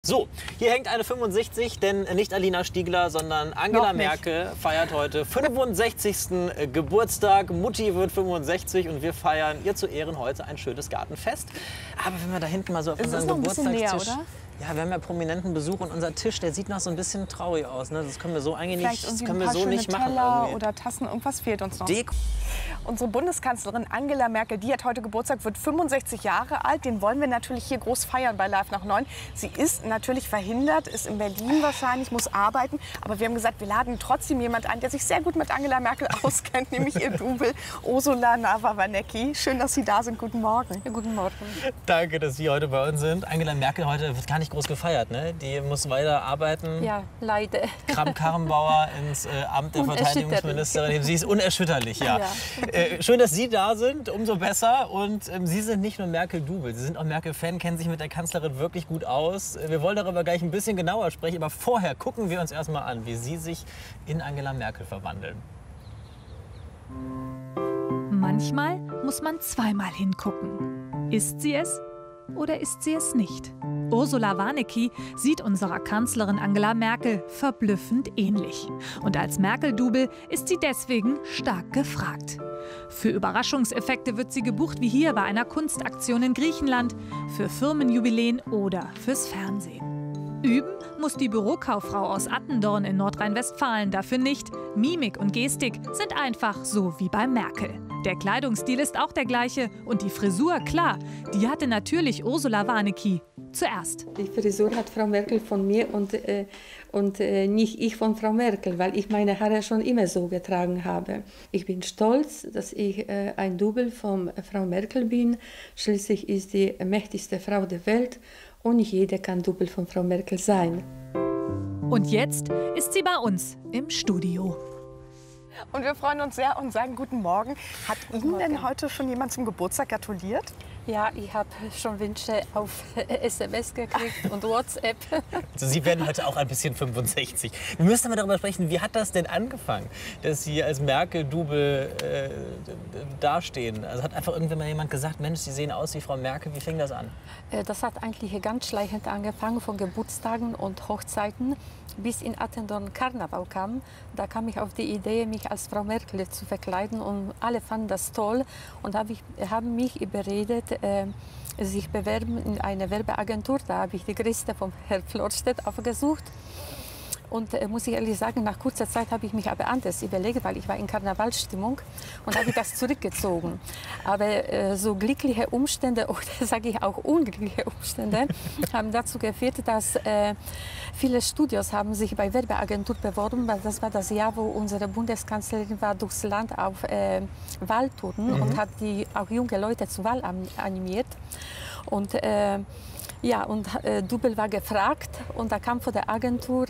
So, hier hängt eine 65, denn nicht Alina Stiegler, sondern Angela Merkel feiert heute 65. Geburtstag. Mutti wird 65 und wir feiern ihr zu Ehren heute ein schönes Gartenfest. Aber wenn wir da hinten mal so auf unseren Geburtstagstisch... Ja, wir haben ja prominenten Besuch und unser Tisch, der sieht noch so ein bisschen traurig aus. Ne? Das können wir so eigentlich nicht, das können wir so nicht machen. Teller oder Tassen, irgendwas fehlt uns noch. Unsere Bundeskanzlerin Angela Merkel, die hat heute Geburtstag, wird 65 Jahre alt. Den wollen wir natürlich hier groß feiern bei Live nach 9. Sie ist natürlich verhindert, ist in Berlin wahrscheinlich, muss arbeiten. Aber wir haben gesagt, wir laden trotzdem jemand ein, der sich sehr gut mit Angela Merkel auskennt, nämlich ihr Double Ursula Nava-Wernicke. Schön, dass Sie da sind. Guten Morgen. Ja, guten Morgen. Danke, dass Sie heute bei uns sind. Angela Merkel heute wird gar nicht groß gefeiert, ne? Die muss weiter arbeiten. Ja, leider. Kramp-Karrenbauer ins Amt der Verteidigungsministerin. Sie ist unerschütterlich, ja. Schön, dass Sie da sind, umso besser. Und Sie sind nicht nur Merkel-Double, Sie sind auch Merkel-Fan, kennen sich mit der Kanzlerin wirklich gut aus. Wir wollen darüber gleich ein bisschen genauer sprechen, aber vorher gucken wir uns erst mal an, wie Sie sich in Angela Merkel verwandeln. Manchmal muss man zweimal hingucken. Ist sie es oder ist sie es nicht? Ursula Wernicke sieht unserer Kanzlerin Angela Merkel verblüffend ähnlich. Und als Merkel-Double ist sie deswegen stark gefragt. Für Überraschungseffekte wird sie gebucht wie hier bei einer Kunstaktion in Griechenland, für Firmenjubiläen oder fürs Fernsehen. Üben muss die Bürokauffrau aus Attendorn in Nordrhein-Westfalen dafür nicht. Mimik und Gestik sind einfach so wie bei Merkel. Der Kleidungsstil ist auch der gleiche und die Frisur, klar, die hatte natürlich Ursula Wernicke zuerst. Die Frisur hat Frau Merkel von mir und nicht ich von Frau Merkel, weil ich meine Haare schon immer so getragen habe. Ich bin stolz, dass ich ein Double von Frau Merkel bin. Schließlich ist sie die mächtigste Frau der Welt und nicht jeder kann Double von Frau Merkel sein. Und jetzt ist sie bei uns im Studio. Und wir freuen uns sehr und sagen guten Morgen. Hat Ihnen denn heute schon jemand zum Geburtstag gratuliert? Ja, ich habe schon Wünsche auf SMS gekriegt und WhatsApp. Also Sie werden heute auch ein bisschen 65. Wir müssen aber darüber sprechen, wie hat das denn angefangen, dass Sie als Merkel-Double dastehen? Also hat einfach irgendwann mal jemand gesagt, Mensch, Sie sehen aus wie Frau Merkel. Wie fing das an? Das hat eigentlich ganz schleichend angefangen, von Geburtstagen und Hochzeiten bis in Attendorn Karneval kam. Da kam ich auf die Idee, mich als Frau Merkel zu verkleiden und alle fanden das toll und haben mich überredet, sich bewerben in eine Werbeagentur. Da habe ich die Christa vom Herrn Florstedt aufgesucht. Und muss ich ehrlich sagen, nach kurzer Zeit habe ich mich aber anders überlegt, weil ich war in Karnevalsstimmung und habe das zurückgezogen. Aber so glückliche Umstände oder sage ich auch unglückliche Umstände haben dazu geführt, dass viele Studios haben sich bei Werbeagentur beworben, weil das war das Jahr, wo unsere Bundeskanzlerin war durchs Land auf Wahltouren und hat die auch junge Leute zur Wahl animiert. Und ja, und Double war gefragt und da kam von der Agentur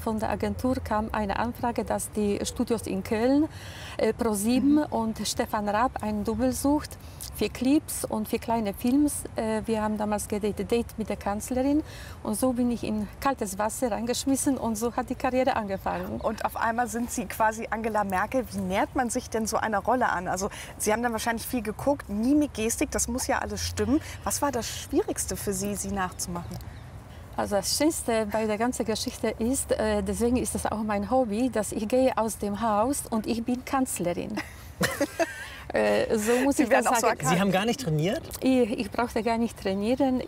kam eine Anfrage, dass die Studios in Köln, ProSieben und Stefan Raab einen Double sucht für Clips und für kleine Films. Wir haben damals gedatet, Date mit der Kanzlerin und so bin ich in kaltes Wasser reingeschmissen und so hat die Karriere angefangen. Und auf einmal sind Sie quasi Angela Merkel. Wie nähert man sich denn so einer Rolle an? Also Sie haben dann wahrscheinlich viel geguckt, Mimik, Gestik, das muss ja alles stimmen. Was war das Schwierigste für Sie, sie nachzumachen? Also das Schönste bei der ganzen Geschichte ist, deswegen ist das auch mein Hobby, dass ich gehe aus dem Haus und ich bin Kanzlerin. So muss ich das sagen. Sie haben gar nicht trainiert? Ich brauchte gar nicht trainieren.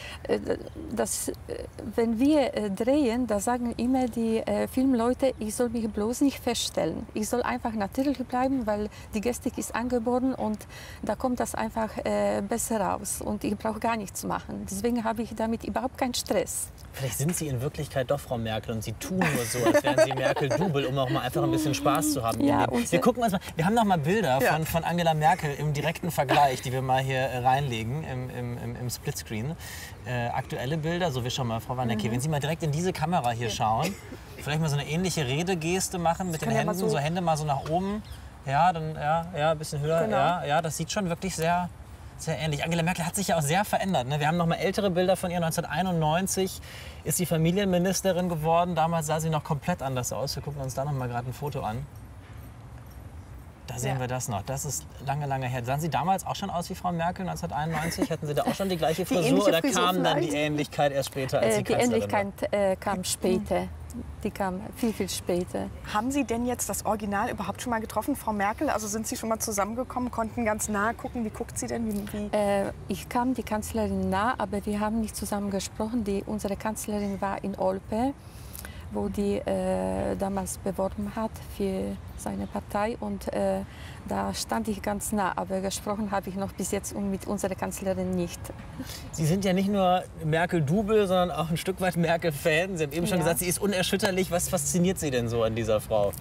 Wenn wir drehen, da sagen immer die Filmleute, ich soll mich bloß nicht feststellen. Ich soll einfach natürlich bleiben, weil die Gestik ist angeboren und da kommt das einfach besser raus. Und ich brauche gar nichts machen. Deswegen habe ich damit überhaupt keinen Stress. Vielleicht sind Sie in Wirklichkeit doch Frau Merkel und Sie tun nur so, als wären Sie Merkel-Double, um auch mal einfach ein bisschen Spaß zu haben. Ja, wir gucken uns mal, wir haben noch mal Bilder von Angela Merkel im direkten Vergleich, die wir mal hier reinlegen im Splitscreen. Aktuelle Bilder, so wir schauen mal, Frau Wernicke, wenn Sie mal direkt in diese Kamera hier schauen, vielleicht mal so eine ähnliche Redegeste machen mit den Händen, so Hände mal so nach oben, ja, dann ein bisschen höher, genau. ja, das sieht schon wirklich sehr ähnlich. Angela Merkel hat sich ja auch sehr verändert. Ne? Wir haben noch mal ältere Bilder von ihr. 1991 ist sie Familienministerin geworden. Damals sah sie noch komplett anders aus. Wir gucken uns da noch mal gerade ein Foto an. Da sehen wir das noch. Das ist lange, lange her. Sahen Sie damals auch schon aus wie Frau Merkel 1991? Hatten Sie da auch schon die gleiche Frisur oder kam dann die Ähnlichkeit erst später, als Sie Kanzlerin waren? Die Ähnlichkeit kam später. Die kam viel, viel später. Haben Sie denn jetzt das Original überhaupt schon mal getroffen, Frau Merkel? Also sind Sie schon mal zusammengekommen, konnten ganz nah gucken? Wie guckt sie denn? Ich kam die Kanzlerin nah, aber wir haben nicht zusammen gesprochen. Unsere Kanzlerin war in Olpe, wo die damals beworben hat für seine Partei. Und da stand ich ganz nah, aber gesprochen habe ich noch bis jetzt mit unserer Kanzlerin nicht. Sie sind ja nicht nur Merkel-Double, sondern auch ein Stück weit Merkel-Fan. Sie haben eben schon gesagt, sie ist unerschütterlich. Was fasziniert Sie denn so an dieser Frau?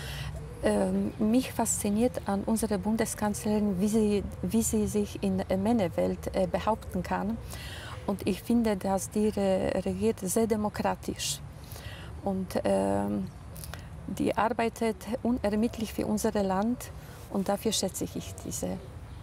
Mich fasziniert an unserer Bundeskanzlerin, wie sie sich in der Männerwelt behaupten kann. Und ich finde, dass die regiert sehr demokratisch. Und die arbeitet unermüdlich für unser Land und dafür schätze ich diese.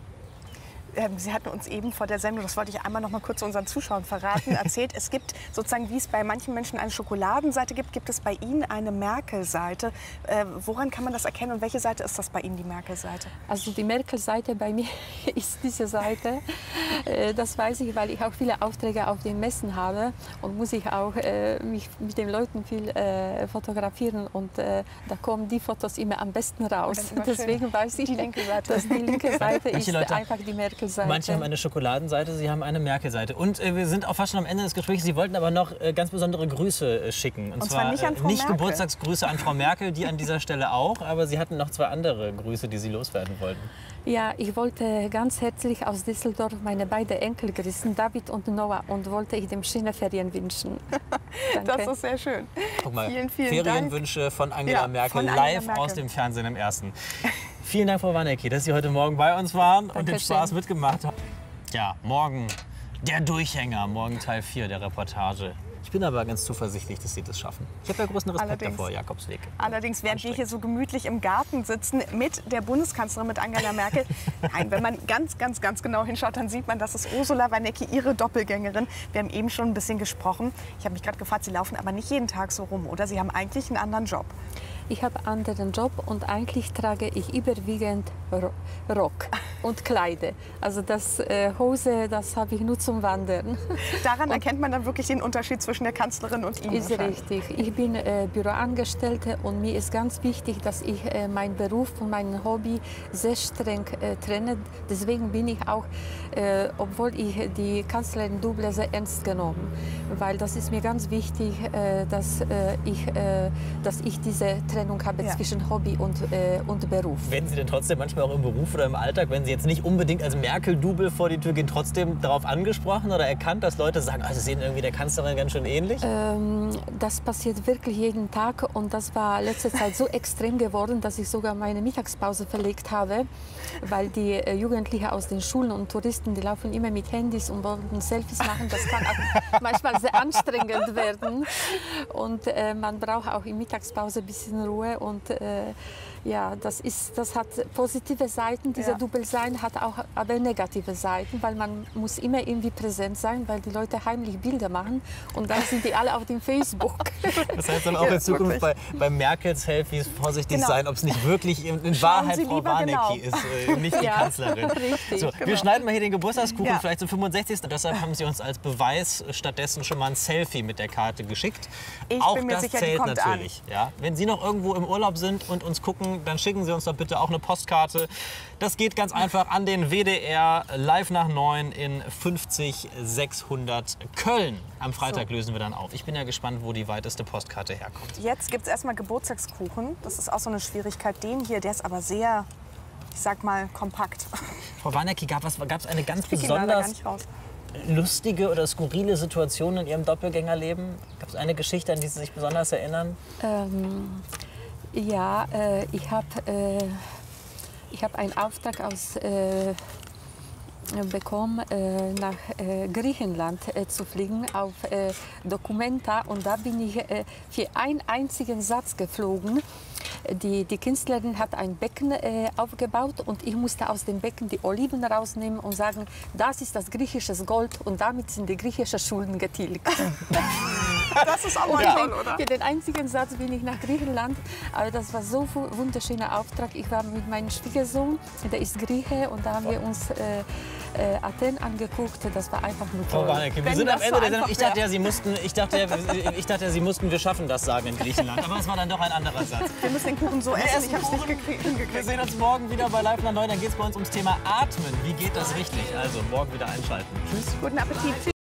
Sie hatten uns eben vor der Sendung, das wollte ich einmal noch mal kurz unseren Zuschauern verraten, erzählt, es gibt sozusagen, wie es bei manchen Menschen eine Schokoladenseite gibt, gibt es bei Ihnen eine Merkel-Seite. Woran kann man das erkennen und welche Seite ist das bei Ihnen, die Merkel-Seite? Also die Merkel-Seite bei mir ist diese Seite. Das weiß ich, weil ich auch viele Aufträge auf den Messen habe und muss ich auch mich mit den Leuten viel fotografieren und da kommen die Fotos immer am besten raus. Deswegen weiß ich, die linke Seite. Dass die linke Seite ist einfach die Merkel-Seite. Manche haben eine Schokoladenseite, Sie haben eine Merkel-Seite. Und wir sind auch fast schon am Ende des Gesprächs. Sie wollten aber noch ganz besondere Grüße schicken. Und zwar nicht an Frau nicht Merkel. Geburtstagsgrüße an Frau Merkel, die an dieser Stelle auch. Aber Sie hatten noch 2 andere Grüße, die Sie loswerden wollten. Ja, ich wollte ganz herzlich aus Düsseldorf meine beiden Enkel grüßen, David und Noah, und wollte ich dem schöne Ferien wünschen. Das ist sehr schön. Guck mal, vielen Ferienwünsche Dank. von Angela Merkel, von Angela live Merkel. aus dem Fernsehen im Ersten. Vielen Dank, Frau Warnecke, dass Sie heute Morgen bei uns waren und den Spaß mitgemacht haben. Ja, morgen der Durchhänger, morgen Teil 4 der Reportage. Ich bin aber ganz zuversichtlich, dass Sie das schaffen. Ich habe ja großen Respekt davor, Jakobsweg. Allerdings, während wir hier so gemütlich im Garten sitzen mit der Bundeskanzlerin, mit Angela Merkel, nein, wenn man ganz genau hinschaut, dann sieht man, das ist Ursula Warnecke, ihre Doppelgängerin. Wir haben eben schon ein bisschen gesprochen. Ich habe mich gerade gefragt, Sie laufen aber nicht jeden Tag so rum, oder? Sie haben eigentlich einen anderen Job. Ich habe einen anderen Job und eigentlich trage ich überwiegend Rock und Kleider. Also das Hose, das habe ich nur zum Wandern. Daran erkennt man dann wirklich den Unterschied zwischen der Kanzlerin und Ihnen. Ist richtig. Ich bin Büroangestellte und mir ist ganz wichtig, dass ich meinen Beruf und mein Hobby sehr streng trenne. Deswegen bin ich auch, obwohl ich die Kanzlerin Double sehr ernst genommen, weil das ist mir ganz wichtig, dass ich diese Trennung habe zwischen Hobby und Beruf. Werden Sie denn trotzdem manchmal auch im Beruf oder im Alltag, wenn Sie jetzt nicht unbedingt als Merkel-Double vor die Tür gehen, trotzdem darauf angesprochen oder erkannt, dass Leute sagen, Sie sehen irgendwie der Kanzlerin ganz schön ähnlich? Das passiert wirklich jeden Tag und das war letzte Zeit so extrem geworden, dass ich sogar meine Mittagspause verlegt habe, weil die Jugendlichen aus den Schulen und Touristen, die laufen immer mit Handys und wollen Selfies machen. Das kann auch manchmal sehr anstrengend werden und man braucht auch in Mittagspause ein bisschen Ruhe und ja, das hat positive Seiten. Dieser Double-Sein hat auch aber negative Seiten, weil man muss immer irgendwie präsent sein, weil die Leute heimlich Bilder machen und dann sind die alle auf dem Facebook. Das heißt dann auch in Zukunft bei Merkel-Selfies vorsichtig sein, ob es nicht wirklich in Wahrheit Frau Warnecke ist, nicht die Kanzlerin. Richtig. So, wir schneiden mal hier den Geburtstagskuchen vielleicht zum 65. Deshalb haben Sie uns als Beweis stattdessen schon mal ein Selfie mit der Karte geschickt. Ich auch bin mir das sicher, zählt die kommt natürlich. Ja? Wenn Sie noch irgendwo im Urlaub sind und uns gucken, dann schicken Sie uns doch bitte auch eine Postkarte. Das geht ganz einfach an den WDR live nach 9 in 50600 Köln. Am Freitag lösen wir dann auf. Ich bin ja gespannt, wo die weiteste Postkarte herkommt. Jetzt gibt es erstmal Geburtstagskuchen. Das ist auch so eine Schwierigkeit. Den hier, der ist aber sehr, ich sag mal, kompakt. Frau Warnecke, gab es eine ganz besonders lustige oder skurrile Situation in Ihrem Doppelgängerleben? Gab es eine Geschichte, an die Sie sich besonders erinnern? Ja, ich habe einen Auftrag bekommen, nach Griechenland zu fliegen auf Documenta und da bin ich für einen einzigen Satz geflogen. Die Künstlerin hat ein Becken aufgebaut und ich musste aus dem Becken die Oliven rausnehmen und sagen, das ist das griechische Gold und damit sind die griechischen Schulden getilgt. Das ist auch mal toll, oder? Ja, den einzigen Satz bin ich nach Griechenland. Aber das war so ein wunderschöner Auftrag. Ich war mit meinem Schwiegersohn, der ist Grieche, und da haben wir uns Athen angeguckt. Das war einfach nur toll. Frau Warnecke, wir sind am Ende der Sendung. Ich dachte ja, Sie mussten, wir schaffen das sagen in Griechenland. Aber es war dann doch ein anderer Satz. Wir müssen den Kuchen so essen. Ich habe es nicht hingekriegt. Wir sehen uns morgen wieder bei Live nach 9. Dann geht es bei uns ums Thema Atmen. Wie geht das richtig? Also morgen wieder einschalten. Tschüss. Guten Appetit.